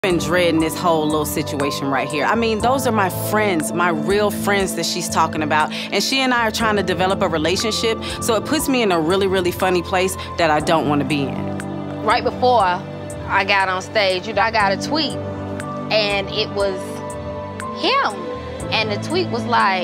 been dreading this whole little situation right here. I mean, those are my friends, my real friends that she's talking about. And she and I are trying to develop a relationship, so it puts me in a really, really funny place that I don't want to be in. Right before I got on stage, I got a tweet, and it was him. And the tweet was like,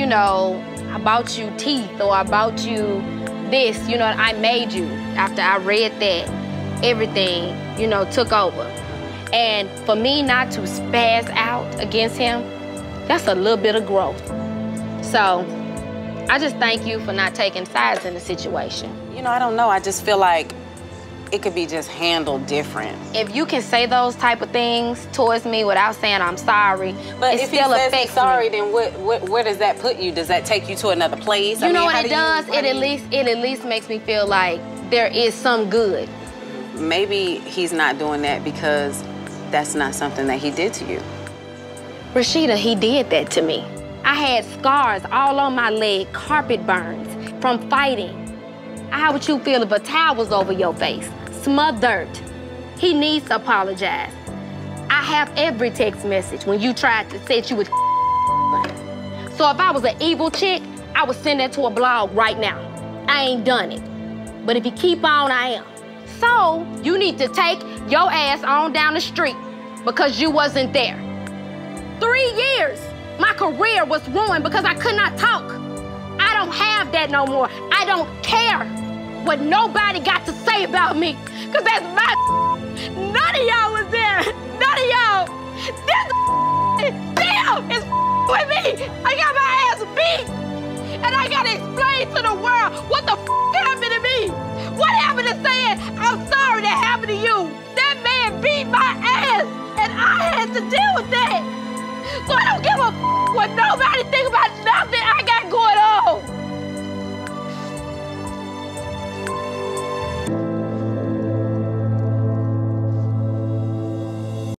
I bought you teeth, or I bought you this, I made you. After I read that, everything, took over. And for me not to spaz out against him, that's a little bit of growth. So I just thank you for not taking sides in the situation. I don't know. I just feel like it could be just handled different. If you can say those type of things towards me without saying I'm sorry, but it if still he says affects he's sorry, me. Then where does that put you? Does that take you to another place? You know what it does? It at least makes me feel like there is some good. Maybe he's not doing that because that's not something that he did to you. Rasheeda, he did that to me. I had scars all on my leg, carpet burns from fighting. How would you feel if a towel was over your face, smothered? He needs to apologize. I have every text message when you tried to say you was So if I was an evil chick, I would send that to a blog right now. I ain't done it. But if you keep on, I am. So you need to take your ass on down the street because you wasn't there. 3 years, my career was ruined because I could not talk. I don't have that no more. I don't care what nobody got to say about me, because that's my None of y'all was there. None of y'all. This still is with me. I got my ass beat. And I got to explain to the world what the happened to me. What happened to saying, I'm sorry that happened to you? That man beat my ass, and I had to deal with that. So I don't give a what nobody think about nothing I got going on.